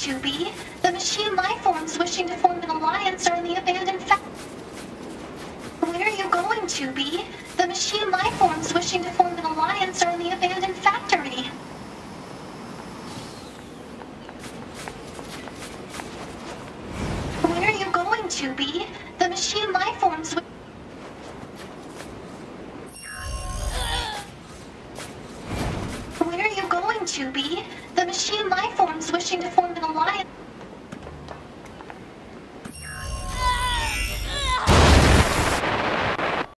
to be? The machine life forms wishing to form an alliance are in the abandoned factory. Where are you going to be? The machine life forms wishing to form an alliance are in the abandoned factory. Where are you going to be? The machine life forms. Where are you going to be? The machine life forms wishing to form an alliance.